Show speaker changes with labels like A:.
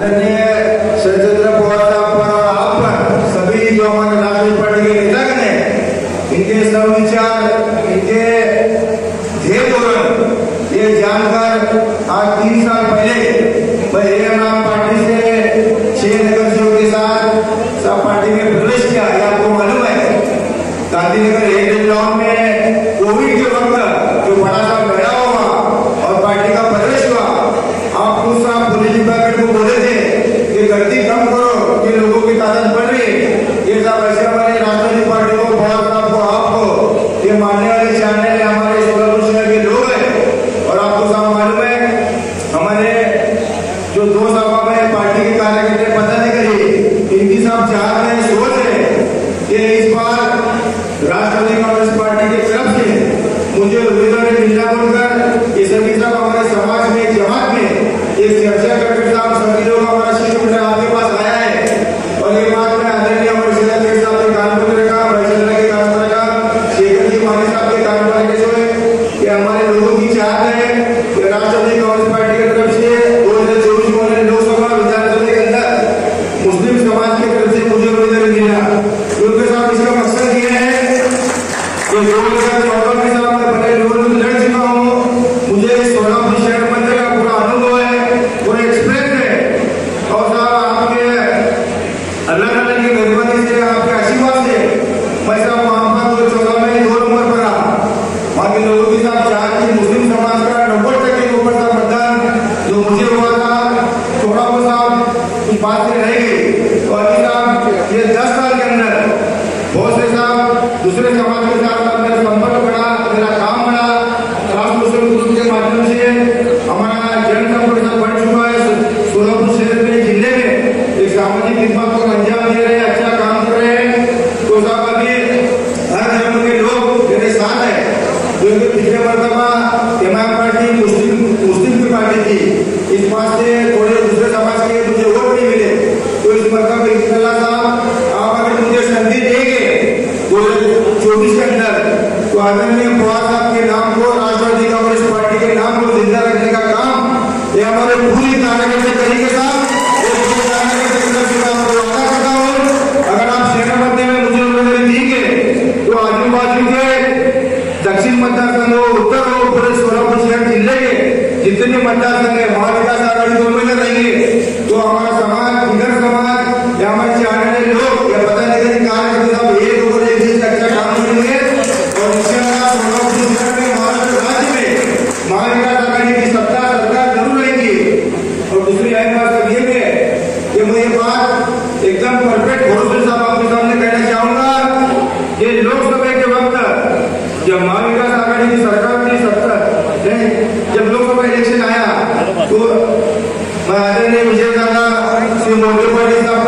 A: शरदचंद्र पवार साहब और आप पर सभी जो हमारे राष्ट्रीय पार्टी के नेतागण हैं, इनके सविचार, इनके ध्येय धोरण ये जानकर आज 3 साल पहले मैं एएमआर पार्टी से 6 नगरसेवकों के साथ सब पार्टी में प्रवेश किया। आपको मालूम है गांधीनगर हेरिटेज लॉन में कोविड के वक्त जो बड़ा सा मेला हुआ और पार्टी का प्रवेश हुआ, आप उस पुलिस डिपार्टमेंट को बोले थे कि गर्दी कम करो, ये लोगों की तादाद बढ़ रही है। ये सब ऐसे हमारे राष्ट्रीय पार्टी को, पवार साहब को, आपको ये मानने वाले चाहने वाले हमारे सोलापुर शहर के लोग हैं। और आपको सब मालूम है हमारे जो 2 सभा में पार्टी के कार्यकर्ता पता नहीं करिए, इनकी सब चाह रहे सोच रहे कि इस बार राष्ट्रवादी कांग्रेस पार्टी की तरफ से मुझे उम्मीदवार मिलना बोलकर ये सभी सब हमारे समाज में, जमात में एक चर्चा करके साहब सभी लोग हमारा शिष्टमंडल आपके पास आया है। और ये बात मैं आदरणीय हमारे जिलाध्यक्ष साहब के कान पर रखा, वैशाली के कान पर रखा, शेखर जी मानी साहब के कान पर रखे हुए कि हमारे लोगों की चाहत है कि राष्ट्रवादी कांग्रेस पार्टी की तरफ से 2024 वाले लोकसभा विधानसभा के अंदर मुस्लिम समाज की तरफ से मुझे उम्मीदवार मिला। क्योंकि साहब इसका मकसद ये है कि 2014 में साहब मैं पहले लोगों में लड़ चुका हूँ, मुझे सोलापुर शहर मंदिर का पूरा अनुभव है, पूरा एक्सपीरियंस है। और साहब आपके अल्लाह की मेहरबानी से, आपके आशीर्वाद से मैं साहब वहाँ पर 2014 में 2 नंबर पर रहा। वहाँ के लोगों की साहब चाह की मुस्लिम समाज का 90% के ऊपर का मतदान जो मुझे हुआ था, थोड़ा बहुत साहब कुछ बात से रह गई। तो अभी साहब ये 10 साल के अंदर बहुत से साहब दूसरे समाज के साथ मेरा संपर्क बढ़ा, मेरा काम बढ़ा, खास मुस्लिम ग्रुप के माध्यम से हमारा जनसंपर्क बढ़ चुका है। सोलापुर शहर में, जिले में एक सामाजिक खिदमत को अंजाम दे रहे हैं, अच्छा काम कर रहे हैं। तो साहब अभी हर धर्म के लोग मेरे साथ है, क्योंकि पिछले मरतबा एमआईएम पार्टी मुस्लिम की पार्टी थी, इस बात से थोड़े दूसरे समाज के मुझे वोट नहीं मिले। तो इस मरतबा इंशाअल्लाह साहब आप अगर मुझे संधि देंगे 2024 के अंदर, तो आदरणीय पवार साहब के नाम को, राष्ट्रवादी कांग्रेस पार्टी के नाम को जिंदा रखने का काम ये हमारे पूरी कार्यकर्ता करेंगे साहब। अगर आप शहर मध्य में मुझे उम्मीदवारी देंगे तो आजू बाजू के दक्षिण मतदार संघ हो, उत्तर हो, पूरे सोलापुर शहर जिले के जितने मतदार संघ है, महाविकास आघाड़ी को उम्मीदवार रहेंगे। तो हमारा समाज, इधर समाज या हमारे चाहने वाले लोग या पता नहीं करें कार्यकर्ता साहब एक ऊपर एक चीज अच्छा काम करेंगे। और इंशाअल्लाह सोलापुर शहर में, महाराष्ट्र राज्य में महाविकास आघाड़ी की सरकार जरूर रहेगी। और दूसरी अहम बात सब ये है कि मैं ये बात एकदम परफेक्ट घोषणा साहब आपके सामने कहना चाहूंगा कि लोकसभा के वक्त जब महाविकास आघाड़ी की सरकार थी, जब लोकसभा इलेक्शन आया तो मैं आदरणीय विजय दादा श्री मोदी साहब